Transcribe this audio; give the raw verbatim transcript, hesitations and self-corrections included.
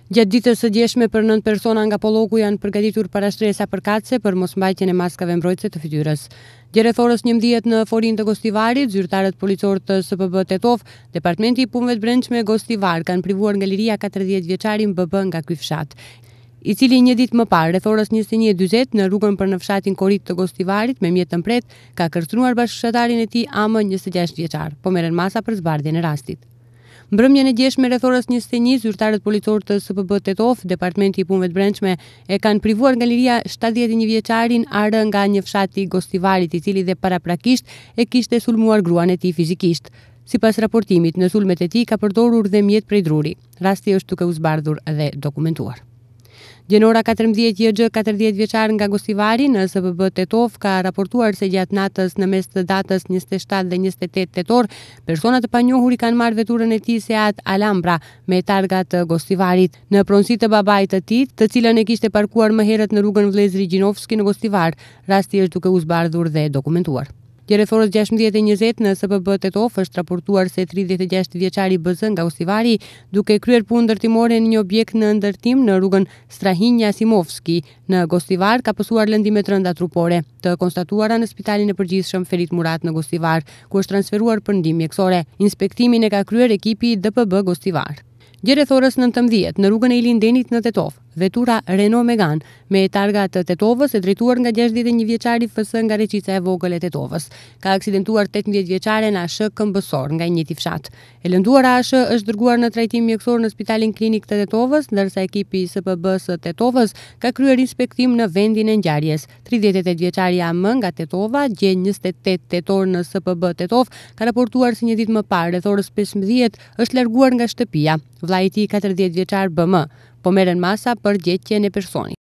Gjatë ditës së djeshme për nëntë persona nga Polloku janë përgatitur parashtresa përkatëse për mosmbajtjen e maskave mbrojtëse të fytyrës. Dje rreth orës njëmbëdhjetë në forin të Gostivarit, zyrtarët policorë të S P B Tetov, Departamenti i Punëve të Brendshme Gostivar kanë privuar nga liria katërdhjetë vjeçarin B B nga ky fshat, i cili një ditë më parë rreth orës njëzet e një e dyzet në rrugën për në fshatin Korit të Gostivarit me mjet të mpret ka kërcënuar bashkëshortarin e tij A M njëzet e gjashtë vjeçar, po merren masa për zbardhjen e rastit. Mbrëmjen e djeshme rreth orës njëzet e një, zyrtarët policorë të S P B Tetov, Departamenti i Punëve të Brendshme, e kanë privuar nga liria shtatëdhjetë e një vjeçarin A R nga një fshat i Gostivarit, i cili dhe paraprakisht e kishte sulmuar gruan e tij fizikisht. Sipas raportimit, në sulmet e tij ka përdorur dhe mjet prej druri. Rasti është duke u zbardhur dhe dokumentuar. Gjenora katërmbëdhjetë J X, katërdhjetë vjeçar nga Gostivari në S P B Tetov ka raportuar se gjatë natës në mes të datës njëzet e shtatë dhe njëzet e tetë tetor, persona të panjohur i kanë marrë veturën e tij Seat Alhambra me targa të Gostivarit në pronësi të babait të tij, të cilën e kishte parkuar më herët në rrugën Vllezri Gjinovski në Gostivar. Rasti është duke u zbardhur dhe dokumentuar. Dje rreth orës gjashtëmbëdhjetë e njëzet në S P B Tetov është raportuar se tridhjetë e gjashtë vjeçari B Z nga Gostivari, duke kryer punë ndërtimore në një objekt në ndërtim në rrugën Strahinja Simovski në Gostivar, ka pësuar lëndime të rënda trupore, të konstatuara në Spitalin e Përgjithshëm Ferit Murat në Gostivar, ku është transferuar për ndihmë mjekësore. Inspektimin e ka kryer ekipi D P B Gostivar. Dje rreth orës nëntëmbëdhjetë në rrugën e Ilindenit në Tetov, vetura Renault Megane me targa të Tetovës e drejtuar nga gjashtëdhjetë e një vjeçari F S nga Reqica e Vogël e Tetovës. Ka aksidentuar tetëmbëdhjetë vjeçaren A Sh Këmbësor nga njëjti fshat. E lënduara A Sh është dërguar në trajtim mjekësor në Spitalin Klinik të Tetovës, ndërsa ekipi i S P B së Tetovës ka kryer inspektim në vendin e ngjarjes. tridhjetë e tetë vjeçari A M nga Tetova, gjë njëzet e tetë tetor në S P B Tetov, ka raportuar se një ditë më parë rreth orës pesëmbëdhjetë është larguar nga shtëpia. Vllai i tij katërdhjetë vjeçar B M, po merren masa për gjetjen e personit.